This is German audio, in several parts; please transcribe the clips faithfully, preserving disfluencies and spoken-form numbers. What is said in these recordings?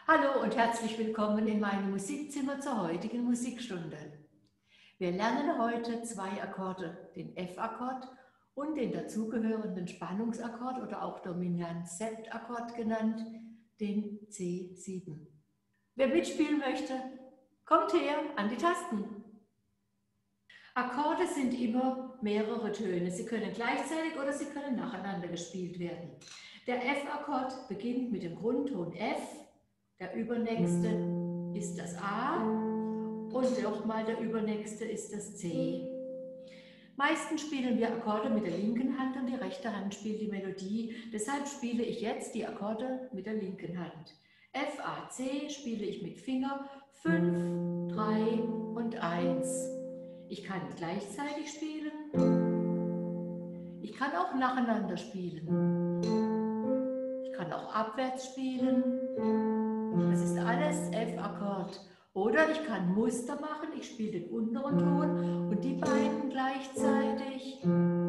Hallo und herzlich willkommen in meinem Musikzimmer zur heutigen Musikstunde. Wir lernen heute zwei Akkorde, den F-Akkord und den dazugehörenden Spannungsakkord oder auch Dominant-Sept-Akkord genannt, den C sieben. Wer mitspielen möchte, kommt her an die Tasten. Akkorde sind immer mehrere Töne. Sie können gleichzeitig oder sie können nacheinander gespielt werden. Der F-Akkord beginnt mit dem Grundton F. Der übernächste ist das A und nochmal der übernächste ist das C. Meistens spielen wir Akkorde mit der linken Hand und die rechte Hand spielt die Melodie. Deshalb spiele ich jetzt die Akkorde mit der linken Hand. F, A, C spiele ich mit Finger fünf, drei und eins. Ich kann gleichzeitig spielen. Ich kann auch nacheinander spielen. Ich kann auch abwärts spielen. Das ist alles F-Akkord. Oder ich kann Muster machen, ich spiele den unteren Ton und die beiden gleichzeitig.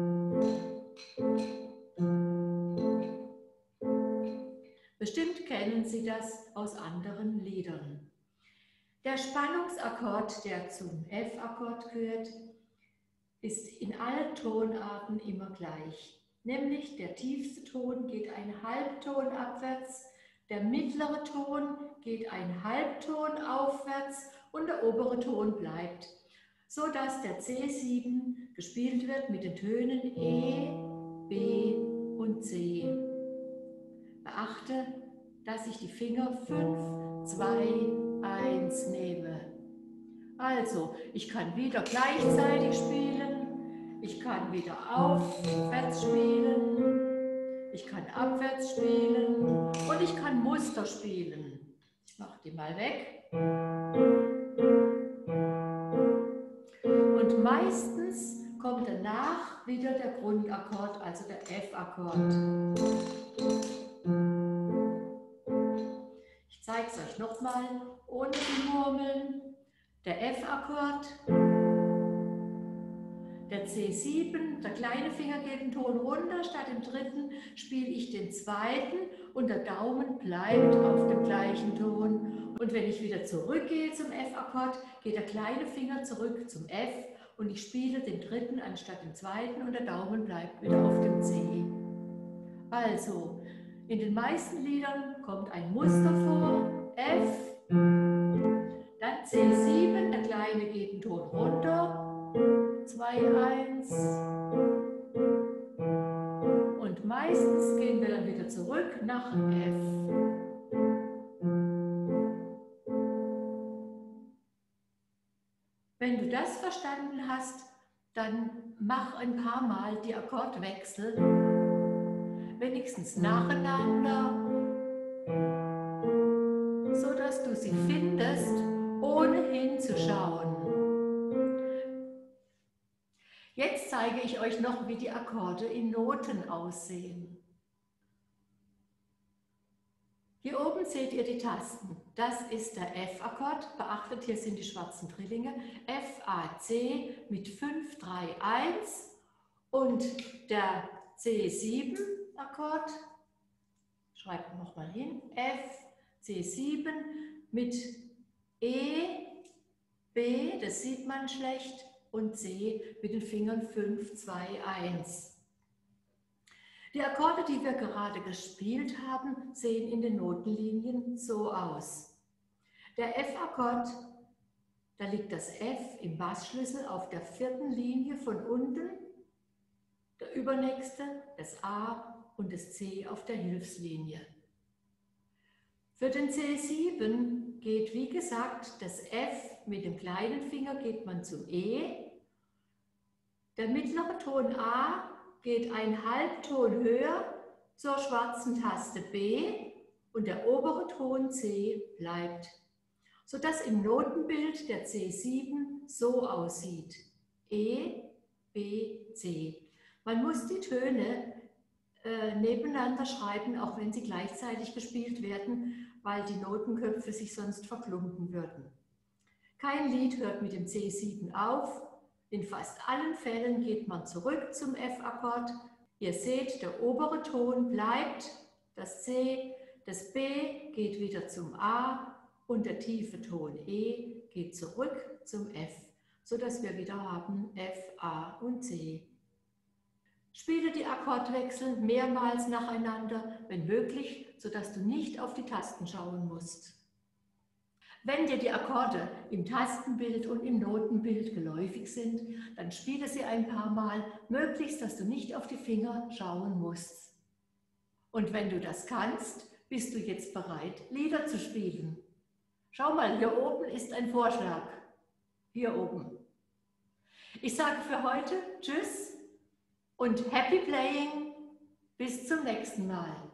Bestimmt kennen Sie das aus anderen Liedern. Der Spannungsakkord, der zum F-Akkord gehört, ist in allen Tonarten immer gleich. Nämlich der tiefste Ton geht einen Halbton abwärts, der mittlere Ton geht einen Halbton aufwärts und der obere Ton bleibt, so dass der C sieben gespielt wird mit den Tönen E, B und C. Beachte, dass ich die Finger fünf, zwei, eins nehme. Also, ich kann wieder gleichzeitig spielen, ich kann wieder aufwärts spielen, ich kann abwärts spielen und ich kann Muster spielen. Ich mache die mal weg. Und meistens kommt danach wieder der Grundakkord, also der F-Akkord. Ich zeige es euch nochmal ohne die Murmeln. Der F-Akkord, der C sieben, der kleine Finger geht einen Ton runter, statt im dritten spiele ich den zweiten und der Daumen bleibt auf dem gleichen Ton. Und wenn ich wieder zurückgehe zum F-Akkord, geht der kleine Finger zurück zum F und ich spiele den dritten anstatt dem zweiten und der Daumen bleibt wieder auf dem C. Also, in den meisten Liedern kommt ein Muster vor, F, dann C sieben, der kleine geht einen Ton runter, zwei, eins und meistens gehen wir dann wieder zurück nach F. Wenn du das verstanden hast, dann mach ein paar Mal die Akkordwechsel, wenigstens nacheinander, so dass du sie findest, ohne hinzuschauen. Jetzt zeige ich euch noch, wie die Akkorde in Noten aussehen. Hier oben seht ihr die Tasten. Das ist der F-Akkord. Beachtet, hier sind die schwarzen Drillinge. F, A, C mit fünf, drei, eins. Und der C sieben Akkord, schreibt nochmal hin, F, C sieben mit E, B, das sieht man schlecht, und C mit den Fingern fünf, zwei, eins. Die Akkorde, die wir gerade gespielt haben, sehen in den Notenlinien so aus. Der F-Akkord, da liegt das F im Bassschlüssel auf der vierten Linie von unten, der übernächste, das A und das C auf der Hilfslinie. Für den C sieben geht, wie gesagt, das F mit dem kleinen Finger geht man zum E. Der mittlere Ton A geht ein Halbton höher zur schwarzen Taste B und der obere Ton C bleibt, sodass im Notenbild der C sieben so aussieht. E, B, C. Man muss die Töne äh, nebeneinander schreiben, auch wenn sie gleichzeitig gespielt werden, weil die Notenköpfe sich sonst verklumpen würden. Kein Lied hört mit dem C sieben auf. In fast allen Fällen geht man zurück zum F-Akkord. Ihr seht, der obere Ton bleibt, das C, Das B geht wieder zum A und der tiefe Ton E geht zurück zum F, sodass wir wieder haben F, A und C. Spiele die Akkordwechsel mehrmals nacheinander, wenn möglich, sodass du nicht auf die Tasten schauen musst. Wenn dir die Akkorde im Tastenbild und im Notenbild geläufig sind, dann spiele sie ein paar Mal, möglichst, dass du nicht auf die Finger schauen musst. Und wenn du das kannst, bist du jetzt bereit, Lieder zu spielen. Schau mal, hier oben ist ein Vorschlag. Hier oben. Ich sage für heute Tschüss und Happy Playing. Bis zum nächsten Mal.